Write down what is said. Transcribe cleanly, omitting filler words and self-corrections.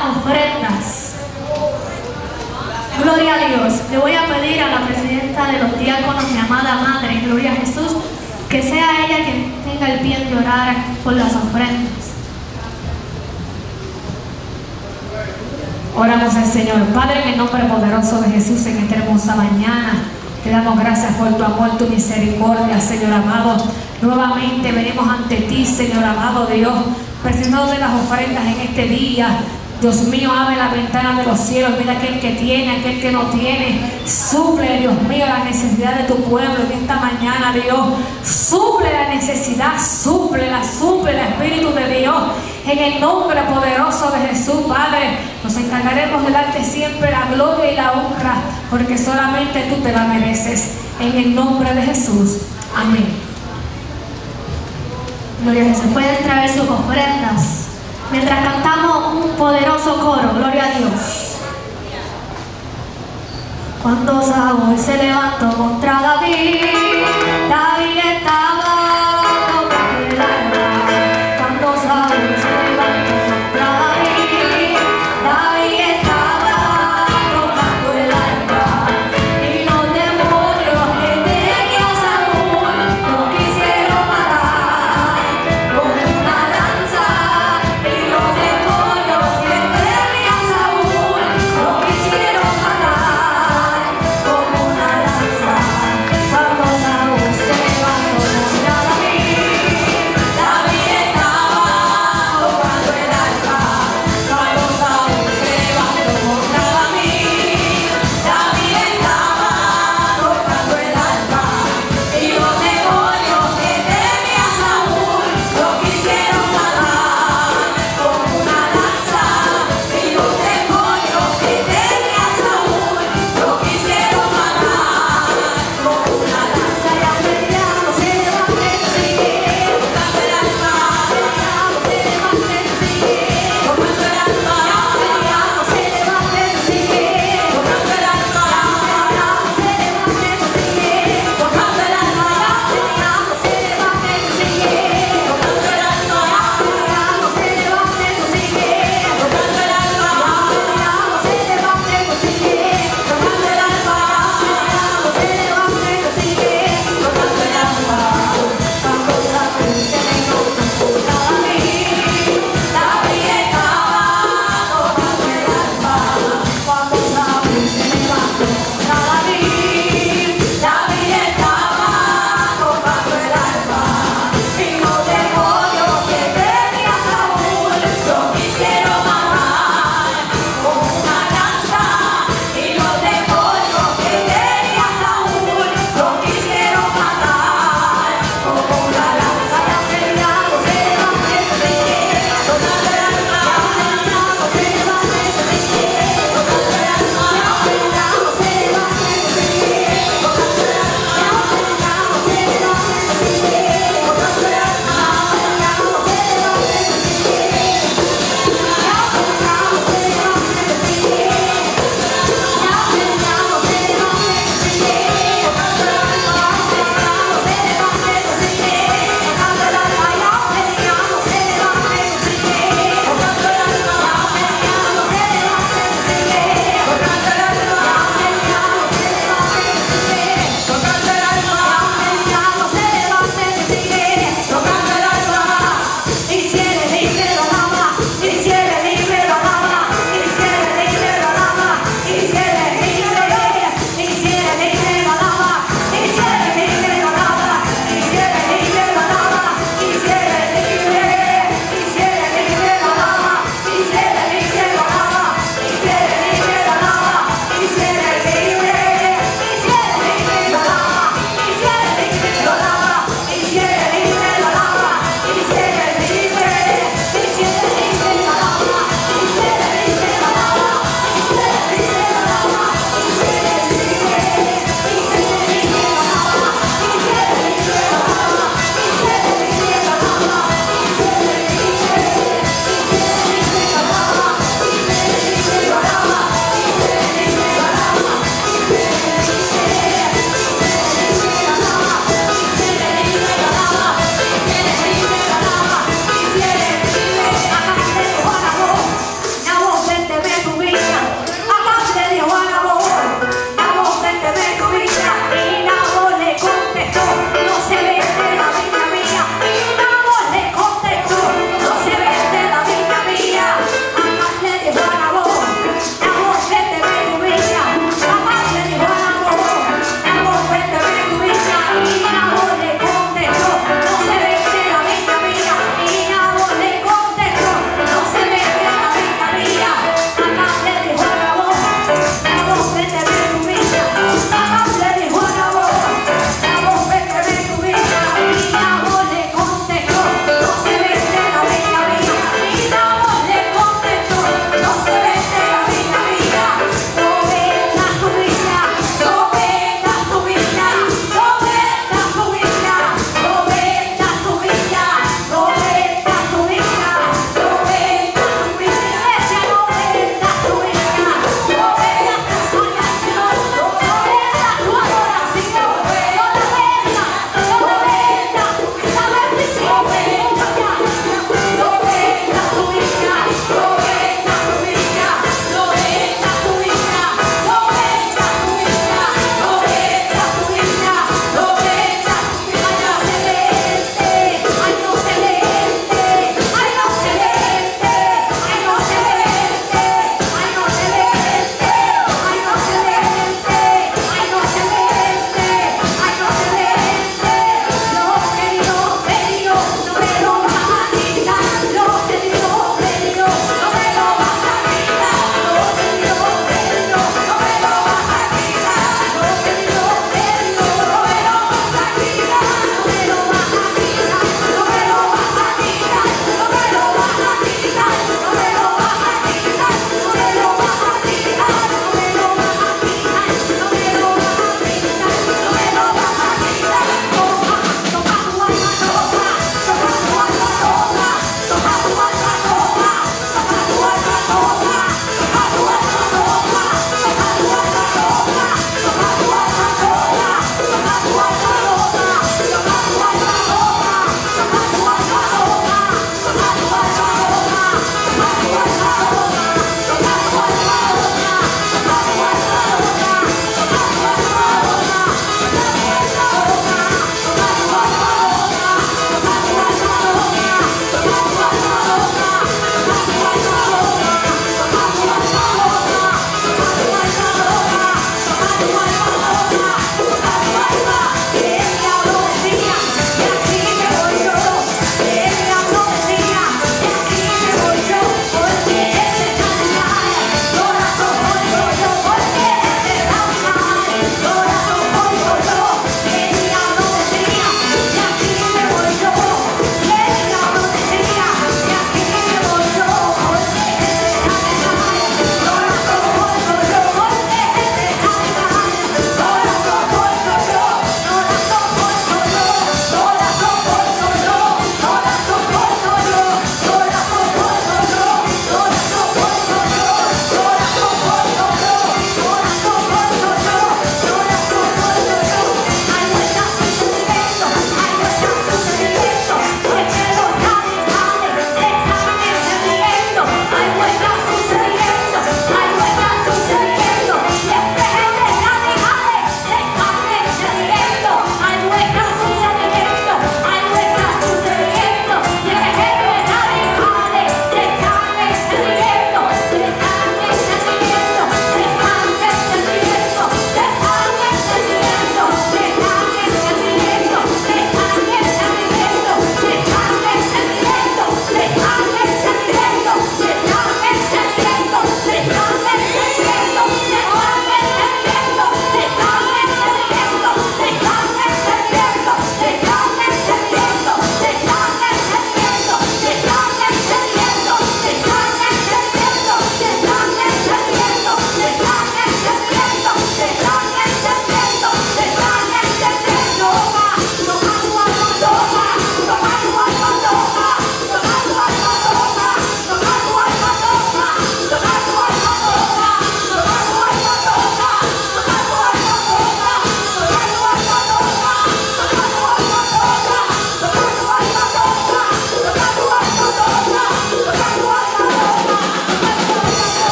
las ofrendas. Gloria a Dios. Le voy a pedir a la presidenta de los diáconos, mi amada madre, Gloria a Jesús, que sea ella quien tenga el bien de orar por las ofrendas. Oramos al Señor. Padre, en el nombre poderoso de Jesús, en esta hermosa mañana, te damos gracias por tu amor, tu misericordia, Señor amado. Nuevamente venimos ante ti, Señor amado Dios, presentándote las ofrendas en este día. Dios mío, abre la ventana de los cielos, mira aquel que tiene, aquel que no tiene. Suple, Dios mío, la necesidad de tu pueblo en esta mañana, Dios. Suple la necesidad, suple el Espíritu de Dios. En el nombre poderoso de Jesús, Padre, nos encargaremos de darte siempre la gloria y la honra, porque solamente tú te la mereces. En el nombre de Jesús. Amén. Gloria a Jesús. Pueden traer sus ofrendas mientras cantamos un poderoso coro. Gloria a Dios. Cuando Saúl se levantó contra David,